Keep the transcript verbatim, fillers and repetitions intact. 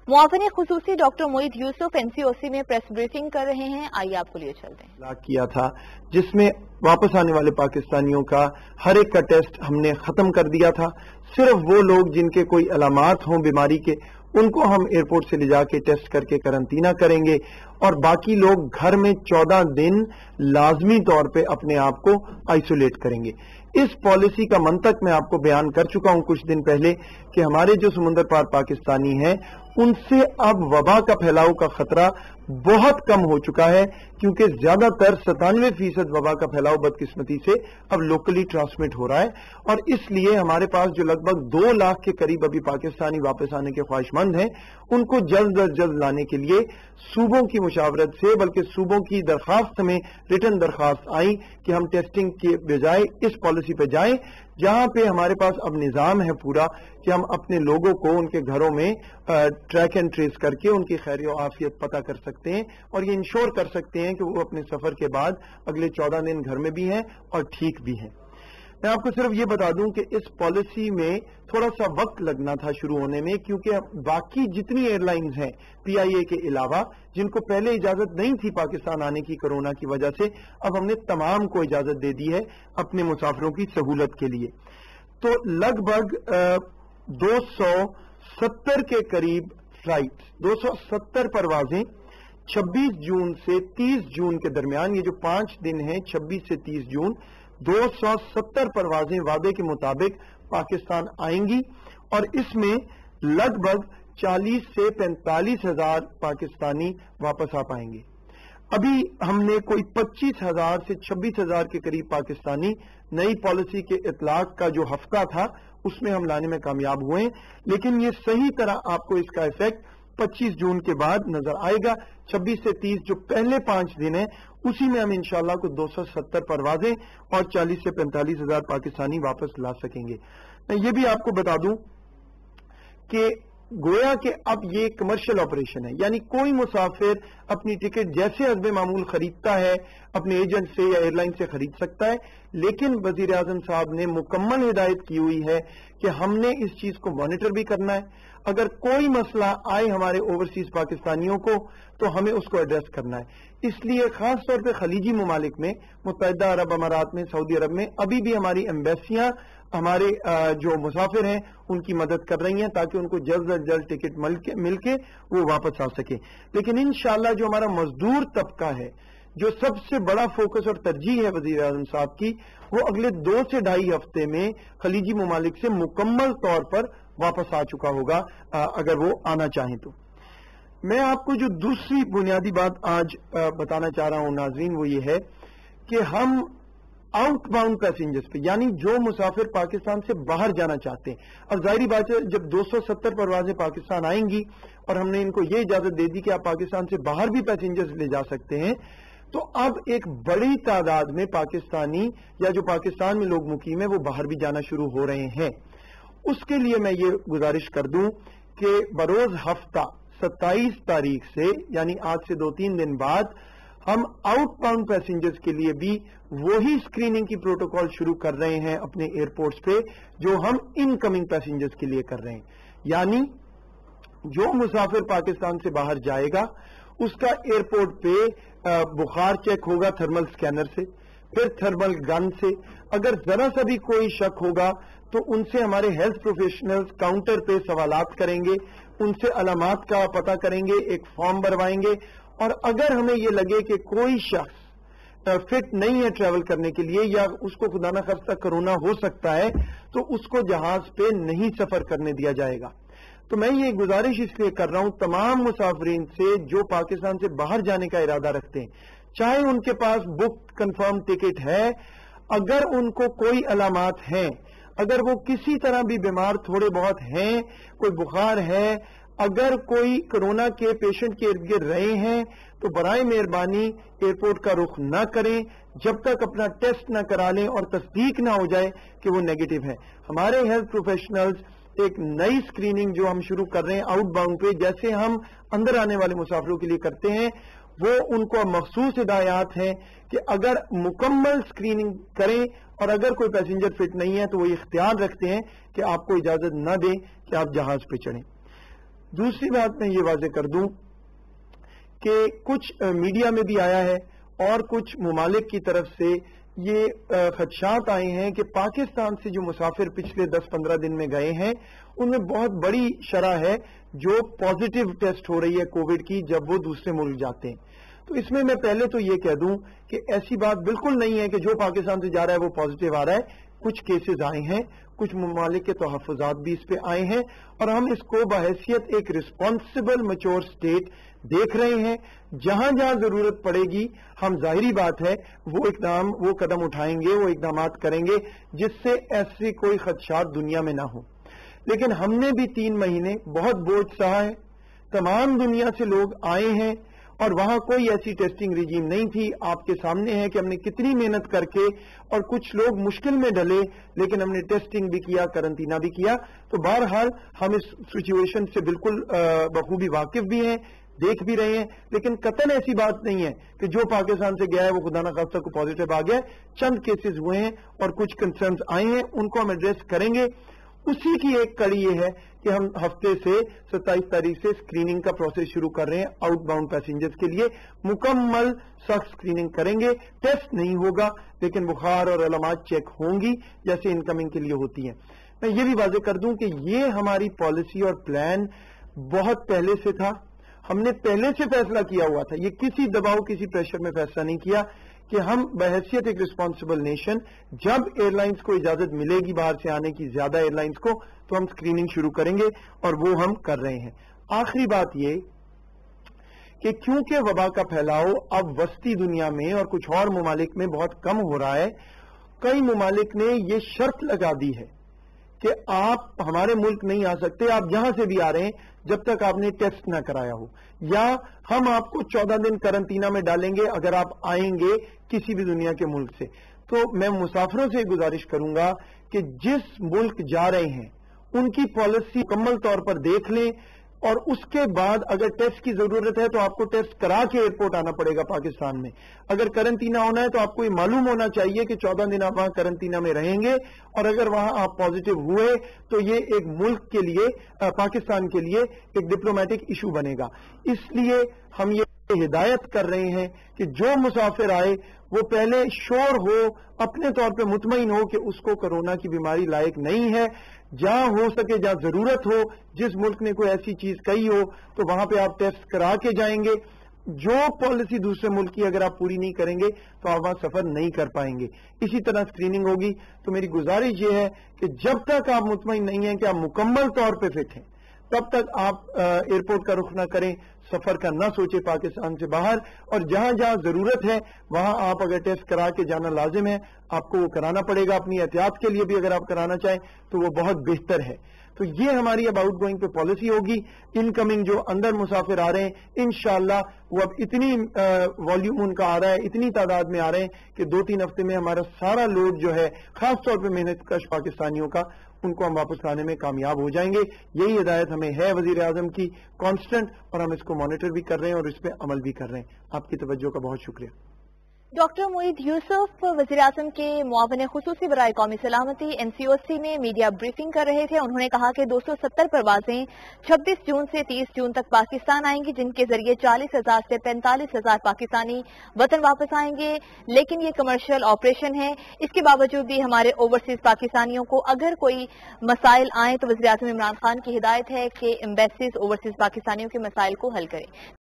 मुआविन खुसूसी doctor Moeed Yusuf NCOC में press briefing कर रहे हैं, आइए आपको लिए चलते हैं। लाक किया था जिसमें वापस आने वाले पाकिस्तानियों का हर एक का टेस्ट हमने खत्म कर दिया था। सिर्फ वो लोग जिनके कोई अलामात हों बीमारी के, उनको हम एयरपोर्ट से ले जाके टेस्ट करके करंटीना करेंगे और बाकी लोग घर में चौदह दिन लाजमी तौर पे अपने आप को आइसोलेट करेंगे। इस पॉलिसी का मंतक मैं आपको बयान कर चुका हूं कुछ दिन पहले कि हमारे जो समुंदर पार पाकिस्तानी हैं उनसे अब वबा का फैलाव का खतरा बहुत कम हो चुका है, क्योंकि ज्यादातर सतानवे फीसद वबा का फैलाव बदकिस्मती से अब लोकली ट्रांसमिट हो रहा है। और इसलिए हमारे पास जो लगभग दो लाख के करीब अभी पाकिस्तानी वापस आने के ख्वाहिशमंद हैं, उनको जल्द अज जल्द लाने के लिए सूबों की मुशावरत से, बल्कि सूबों की दरखास्त में रिटर्न दरखास्त आई कि हम टेस्टिंग के बजाय इस पॉलिसी पे जाएं, जहां पे हमारे पास अब निजाम है पूरा कि हम अपने लोगों को उनके घरों में ट्रैक एंड ट्रेस करके उनकी खैर आफियत पता कर सकते हैं और ये इंश्योर कर सकते हैं कि वो अपने सफर के बाद अगले चौदह दिन घर में भी हैं और ठीक भी हैं। मैं आपको सिर्फ ये बता दूं कि इस पॉलिसी में थोड़ा सा वक्त लगना था शुरू होने में, क्योंकि बाकी जितनी एयरलाइंस हैं पीआईए के अलावा, जिनको पहले इजाजत नहीं थी पाकिस्तान आने की कोरोना की वजह से, अब हमने तमाम को इजाजत दे दी है अपने मुसाफिरों की सहूलत के लिए। तो लगभग दो सौ सत्तर के करीब फ्लाइट, दो सौ सत्तर परवाजें छब्बीस जून से तीस जून के दरमियान, ये जो पांच दिन हैं छब्बीस से तीस जून, दो सौ सत्तर परवाजें वादे के मुताबिक पाकिस्तान आएंगी और इसमें लगभग चालीस से पैंतालीस हजार पाकिस्तानी वापस आ पाएंगे। अभी हमने कोई पच्चीस हजार से छब्बीस हजार के करीब पाकिस्तानी नई पॉलिसी के इतलाक का जो हफ्ता था उसमें हम लाने में कामयाब हुए, लेकिन ये सही तरह आपको इसका इफेक्ट पच्चीस जून के बाद नजर आएगा। छब्बीस से तीस जो पहले पांच दिन है उसी में हम इंशाल्लाह को दो सौ सत्तर परवाजें और चालीस से पैंतालीस हजार पाकिस्तानी वापस ला सकेंगे। मैं ये भी आपको बता दूं कि गोया कि अब ये कमर्शियल ऑपरेशन है, यानी कोई मुसाफिर अपनी टिकट जैसे हस्बे मामूल खरीदता है अपने एजेंट से या एयरलाइन से खरीद सकता है, लेकिन वजीर आजम साहब ने मुकम्मल हिदायत की हुई है कि हमने इस चीज को मॉनिटर भी करना है। अगर कोई मसला आए हमारे ओवरसीज पाकिस्तानियों को तो हमें उसको एड्रेस करना है। इसलिए खास तौर पे खलीजी ममालिक में, मुत्तहिदा अरब अमारात में, सऊदी अरब में अभी भी हमारी एम्बेसियां हमारे जो मुसाफिर हैं उनकी मदद कर रही हैं ताकि उनको जल्द अज जल्द टिकट मिल के वो वापस आ सके। लेकिन इंशाल्लाह जो हमारा मजदूर तबका है, जो सबसे बड़ा फोकस और तरजीह है वजीर आजम साहब की, वो अगले दो से ढाई हफ्ते में खलीजी ममालिक से मुकम्मल तौर पर वापस आ चुका होगा अगर वो आना चाहें तो। मैं आपको जो दूसरी बुनियादी बात आज बताना चाह रहा हूं नाजरीन, वो ये है कि हम आउटबाउंड पैसेंजर्स पे, यानी जो मुसाफिर पाकिस्तान से बाहर जाना चाहते हैं, अब जाहिर बात है जब दो सौ सत्तर परवाजें पाकिस्तान आएंगी और हमने इनको ये इजाजत दे दी कि आप पाकिस्तान से बाहर भी पैसेंजर्स ले जा सकते हैं, तो अब एक बड़ी तादाद में पाकिस्तानी या जो पाकिस्तान में लोग मुकीम है वो बाहर भी जाना शुरू हो रहे हैं। उसके लिए मैं ये गुजारिश कर दूं कि बरोज हफ्ता सत्ताईस तारीख से, यानी आज से दो तीन दिन बाद, हम आउटबाउंड पैसेंजर्स के लिए भी वही स्क्रीनिंग की प्रोटोकॉल शुरू कर रहे हैं अपने एयरपोर्ट्स पे जो हम इनकमिंग पैसेंजर्स के लिए कर रहे हैं। यानी जो मुसाफिर पाकिस्तान से बाहर जाएगा उसका एयरपोर्ट पे बुखार चेक होगा थर्मल स्कैनर से, फिर थर्मल गन से। अगर जरा सा भी कोई शक होगा तो उनसे हमारे हेल्थ प्रोफेशनल्स काउंटर पे सवालात करेंगे, उनसे अलामात का पता करेंगे, एक फॉर्म भरवाएंगे और अगर हमें ये लगे कि कोई शख्स फिट नहीं है ट्रैवल करने के लिए या उसको खुदा न खास्ता कोरोना हो सकता है तो उसको जहाज पे नहीं सफर करने दिया जाएगा। तो मैं ये गुजारिश इसलिए कर रहा हूं तमाम मुसाफिरीन से जो पाकिस्तान से बाहर जाने का इरादा रखते हैं, चाहे उनके पास बुक कंफर्म टिकट है, अगर उनको कोई अलामात हैं, अगर वो किसी तरह भी बीमार थोड़े बहुत हैं, कोई बुखार है, अगर कोई कोरोना के पेशेंट के इर्द गिर्द रहे हैं तो बराए मेहरबानी एयरपोर्ट का रुख न करें जब तक अपना टेस्ट न करा लें और तस्दीक ना हो जाए कि वो नेगेटिव है। हमारे हेल्थ प्रोफेशनल्स एक नई स्क्रीनिंग जो हम शुरू कर रहे हैं आउटबाउंड पे, जैसे हम अंदर आने वाले मुसाफिरों के लिए करते हैं, वो उनको मखसूस हिदायत हैं कि अगर मुकम्मल स्क्रीनिंग करें और अगर कोई पैसेंजर फिट नहीं है तो वो इख्तियार रखते हैं कि आपको इजाजत न दें कि आप जहाज पे चढ़ें। دوسری بات میں یہ واضح کر دوں کہ کچھ میڈیا میں بھی آیا ہے اور کچھ ممالک کی طرف سے یہ خدشات آئے ہیں کہ پاکستان سے جو مسافر پچھلے دس پندرہ دن میں گئے ہیں ان میں بہت بڑی شرح ہے جو پازیٹیو ٹیسٹ ہو رہی ہے کووڈ کی جب وہ دوسرے ملک جاتے ہیں. تو اس میں میں پہلے تو یہ کہہ دوں کہ ایسی بات بالکل نہیں ہے کہ جو پاکستان سے جا رہا ہے وہ پازیٹیو آ رہا ہے. کچھ کیسز آئے ہیں, کچھ ممالک کے تحفظات بھی اس پہ آئے ہیں اور ہم اس کو بحیثیت ایک رسپانسبل میچور اسٹیٹ دیکھ رہے ہیں. جہاں جہاں ضرورت پڑے گی ہم ظاہری بات ہے وہ اقدام وہ قدم اٹھائیں گے, وہ اقدامات کریں گے جس سے ایسی کوئی خدشات دنیا میں نہ ہو. لیکن ہم نے بھی تین مہینے بہت بوجھ سہا ہے. تمام دنیا سے لوگ آئے ہیں اور وہاں کوئی ایسی ٹیسٹنگ ریجیم نہیں تھی. آپ کے سامنے ہے کہ ہم نے کتنی محنت کر کے, اور کچھ لوگ مشکل میں ڈلے لیکن ہم نے ٹیسٹنگ بھی کیا, کرنٹینہ بھی کیا. تو بہرحال ہم اس سچویشن سے بالکل بخوبی واقف بھی ہیں, دیکھ بھی رہے ہیں. لیکن قطعاً ایسی بات نہیں ہے کہ جو پاکستان سے گیا ہے وہ خدا نہ خواستہ کو پازیٹیو آ گیا. چند کیسز ہوئے ہیں اور کچھ کنسرنز آئے ہیں, ان کو ہم ایڈریس کریں گے. اسی کی ایک کڑی یہ ہے کہ ہم ہفتے سے ستائیس تاریخ سے اسکریننگ کا پروسیس شروع کر رہے ہیں. آؤٹ باؤنڈ پیسنجرز کے لیے مکمل سخت اسکریننگ کریں گے. ٹیسٹ نہیں ہوگا لیکن بخار اور علامات چیک ہوں گی جیسے انکمنگ کے لیے ہوتی ہیں. میں یہ بھی واضح کر دوں کہ یہ ہماری پالیسی اور پلان بہت پہلے سے تھا. ہم نے پہلے سے فیصلہ کیا ہوا تھا, یہ کسی دباؤ کسی پریشر میں فیصلہ نہیں کیا کہ ہم بحیثیت ایک رسپانسبل نیشن جب ایئر لائنز کو اجازت ملے گی باہر سے آنے کی, زیادہ ایئر لائنز کو, تو ہم اسکریننگ شروع کریں گے اور وہ ہم کر رہے ہیں. آخری بات یہ کہ کیونکہ وبا کا پھیلاؤ اب وسطی دنیا میں اور کچھ اور ممالک میں بہت کم ہو رہا ہے, کئی ممالک نے یہ شرط لگا دی ہے کہ آپ ہمارے ملک نہیں آ سکتے, آپ جہاں سے بھی آ رہے ہیں جب تک آپ نے ٹیسٹ نہ کرایا ہو, یا ہم آپ کو چودہ دن کرنٹینہ میں ڈالیں گے اگر آپ آئیں گے کسی بھی دنیا کے ملک سے. تو میں مسافروں سے گزارش کروں گا کہ جس ملک جا رہے ہیں ان کی پالیسی مکمل طور پر دیکھ لیں, اور اس کے بعد اگر ٹیسٹ کی ضرورت ہے تو آپ کو ٹیسٹ کرا کے ایئرپورٹ آنا پڑے گا پاکستان میں. اگر کرنٹینہ ہونا ہے تو آپ کو یہ معلوم ہونا چاہیے کہ چودہ دن آپ وہاں کرنٹینہ میں رہیں گے, اور اگر وہاں آپ پازیٹیو ہوئے تو یہ ایک ملک کے لیے, پاکستان کے لیے ایک ڈپلومیٹک ایشو بنے گا. اس لیے ہم یہ ہدایت کر رہے ہیں کہ جو مسافر آئے وہ پہلے شور ہو, اپنے طور پہ مطمئن ہو کہ اس کو کرونا کی بیماری لائق نہیں ہے. جہاں ہو سکے, جہاں ضرورت ہو, جس ملک نے کوئی ایسی چیز کہی ہو تو وہاں پہ آپ ٹیسٹ کرا کے جائیں گے. جو پالیسی دوسرے ملک کی اگر آپ پوری نہیں کریں گے تو آپ وہاں سفر نہیں کر پائیں گے. اسی طرح اسکریننگ ہوگی. تو میری گزارش یہ ہے کہ جب تک آپ مطمئن نہیں ہیں کہ آپ مکمل طور پہ فٹ ہیں تب تک آپ ایئرپورٹ کا رخ نہ کریں, سفر کا نہ سوچیں پاکستان سے باہر. اور جہاں جہاں ضرورت ہے وہاں آپ اگر ٹیسٹ کرا کے جانا لازم ہے آپ کو وہ کرانا پڑے گا. اپنی احتیاط کے لیے بھی اگر آپ کرانا چاہیں تو وہ بہت بہتر ہے. تو یہ ہماری اب آؤٹ گوئنگ پہ پالیسی ہوگی. ان کمنگ جو اندر مسافر آ رہے ہیں انشاءاللہ وہ اب اتنی والیوم ان کا آ رہا ہے, اتنی تعداد میں آ رہے ہیں کہ دو تین ہفتے میں ہمارا سارا لوڈ جو ہے خاص طور پہ محنت کش پاکستانیوں کا, ان کو ہم واپس لانے میں کامیاب ہو جائیں گے. یہی ہدایت ہمیں ہے وزیر اعظم کی کانسٹنٹ, اور ہم اس کو مانیٹر بھی کر رہے ہیں اور اس پہ عمل بھی کر رہے ہیں. آپ کی توجہ کا بہت شکریہ. ڈاکٹر معید یوسف وزیر اعظم کے معاون خصوصی برائے قومی سلامتی این سی او سی میں میڈیا بریفنگ کر رہے تھے. انہوں نے کہا کہ دو سو ستر پروازیں چھبیس جون سے تیس جون تک پاکستان آئیں گی, جن کے ذریعے چالیس ہزار سے پینتالیس ہزار پاکستانی وطن واپس آئیں گے. لیکن یہ کمرشل آپریشن ہے. اس کے باوجود بھی ہمارے اوورسیز پاکستانیوں کو اگر کوئی مسائل آئیں تو وزیر اعظم عمران خان کی ہدایت ہے کہ ایمبیسیز اوورسیز پاکستانیوں کے مسائل کو حل کریں.